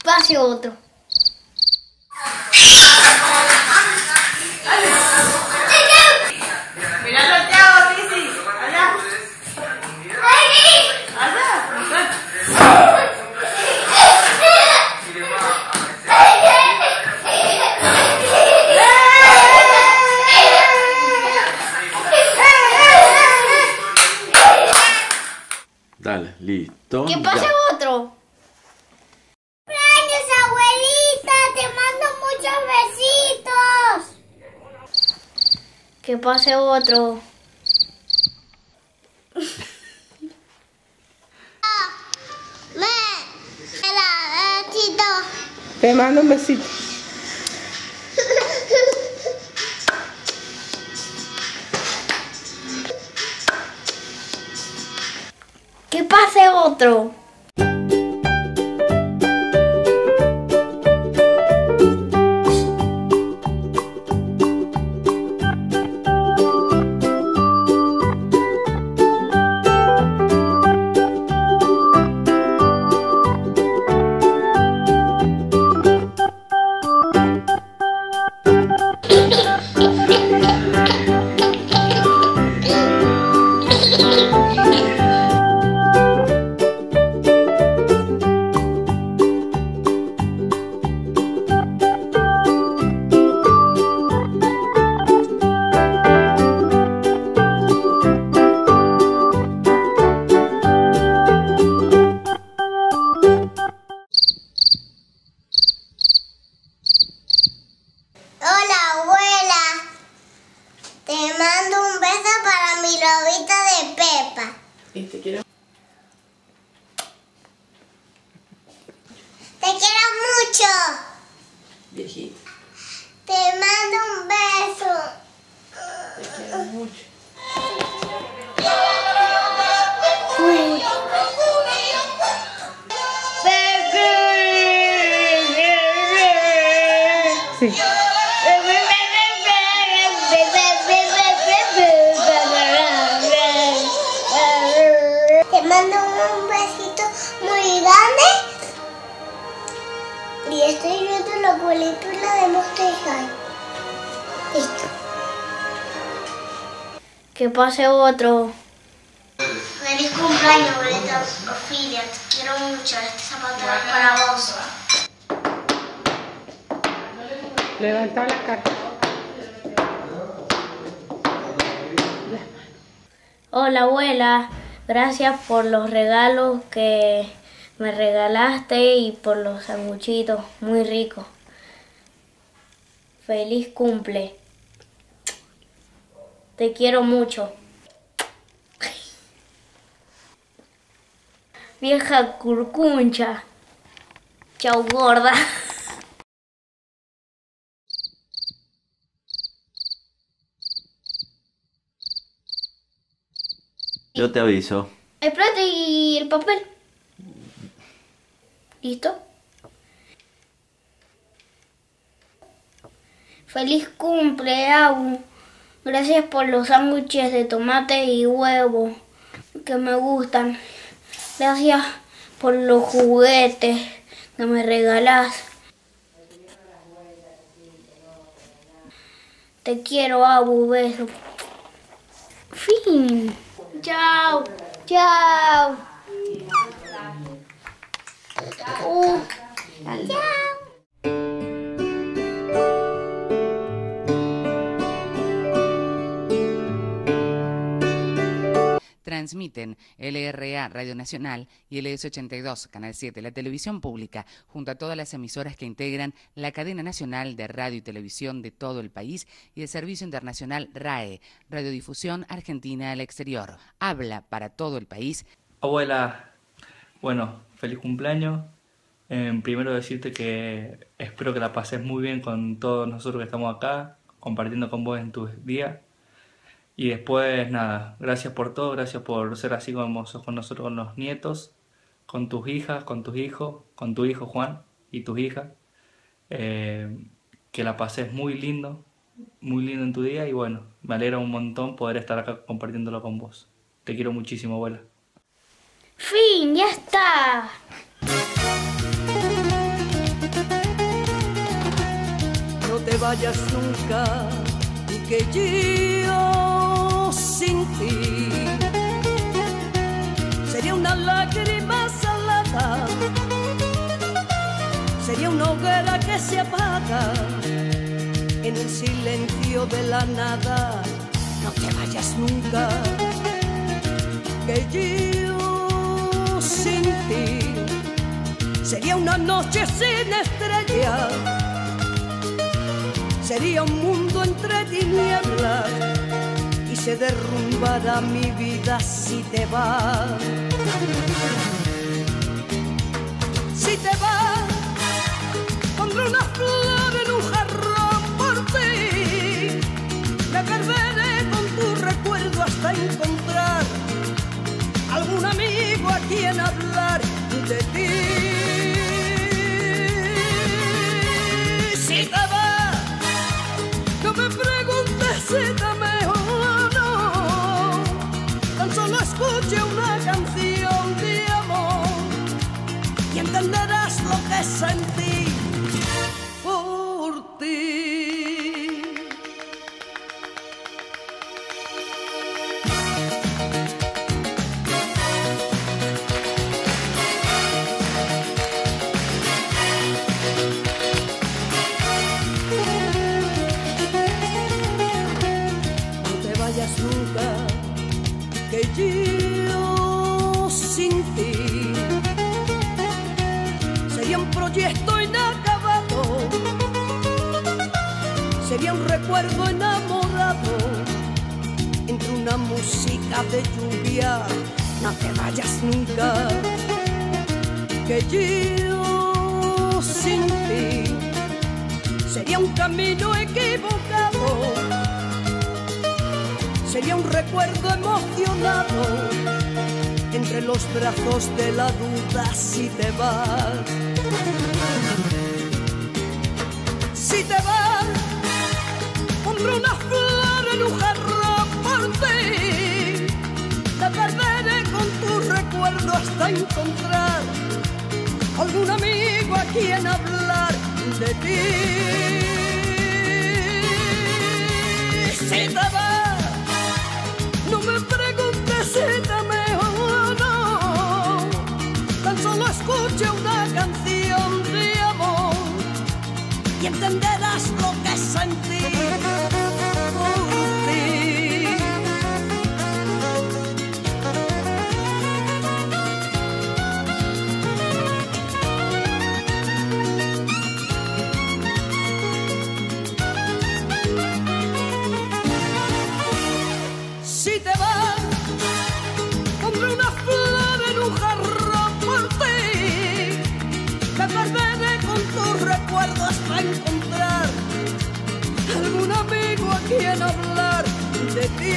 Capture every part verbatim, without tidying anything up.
Pase otro. Mira Santiago, Tizi, allá. Allá. Dale, listo. Que pase ya. otro. ¡Cumpleaños, abuelita! ¡Te mando muchos besitos! Que pase otro. ¡Me! ¡Hola, besito! Te mando un besito. Que pase otro. Hola, abuela. Te mando un beso para mi lobita de Pepa. Y te quiero. Te quiero mucho. Viejito, Te mando un beso. te quiero mucho. Sí. Te mando un besito muy grande. Y estoy viendo la película de Monster High. Listo. Que pase otro. Feliz cumpleaños, abuelita Ofilia. Te quiero mucho. Este zapato es para vos. Levanta la cara. Hola abuela, gracias por los regalos que me regalaste y por los sanguchitos muy ricos. Feliz cumple. Te quiero mucho. Vieja curcuncha. Chau gorda. Yo te aviso. El plato y el papel. ¿Listo? Feliz cumple, Abu. Gracias por los sándwiches de tomate y huevo que me gustan. Gracias por los juguetes que me regalás. Te quiero, Abu. Beso. Fin. Chao. Chao. Uh, chao. Transmiten L R A Radio Nacional y L S ochenta y dos, Canal siete, la televisión pública, junto a todas las emisoras que integran la cadena nacional de radio y televisión de todo el país y el servicio internacional R A E, Radiodifusión Argentina al Exterior. Habla para todo el país. Abuela, bueno, feliz cumpleaños. Eh, primero decirte que espero que la pases muy bien con todos nosotros que estamos acá, compartiendo con vos en tus días. Y después, nada, gracias por todo, gracias por ser así como sos con nosotros, con los nietos, con tus hijas, con tus hijos, con tu hijo Juan y tus hijas. Eh, que la pases muy lindo, muy lindo en tu día y bueno, me alegra un montón poder estar acá compartiéndolo con vos. Te quiero muchísimo, abuela. Fin, ya está. te vayas nunca, que yo sin ti sería una lágrima salada, sería una hoguera que se apaga en el silencio de la nada. No te vayas nunca, que yo sin ti sería una noche sin estrellas, sería un mundo entre tinieblas y se derrumbará mi vida si te vas. Si te vas, pondré una flor en un jarrón por ti, me perderé con tu recuerdo hasta encontrar algún amigo a quien hablar de ti. Si te vas, no me preguntes si te amé o no, tan solo escuche una canción de amor y entenderás lo que sentí por ti. Nunca, que yo sin ti sería un proyecto inacabado, sería un recuerdo enamorado entre una música de lluvia. No te vayas nunca, que yo sin ti sería un camino equivocado, sería un recuerdo emocionado entre los brazos de la duda si te vas. Si te vas, pondré una flor en un jarrón por ti, te perderé con tu recuerdo hasta encontrar algún amigo a quien hablar de ti. Si te vas, no me preguntes si te amé o no, tan solo escuche una canción de amor y entenderás lo que sentí por ti. Si te vas, pondré una flor en un jarrón por ti, me perderé con tu recuerdo hasta encontrar algún amigo a quien hablar de ti.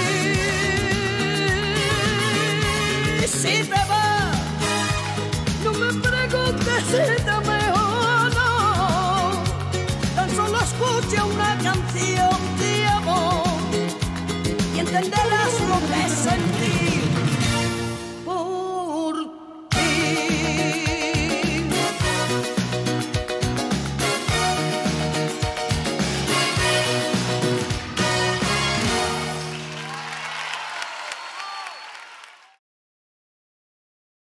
Si te vas, no me preguntes si te amé o no, tan solo escuche una canción de amor y entenderás lo que sentí.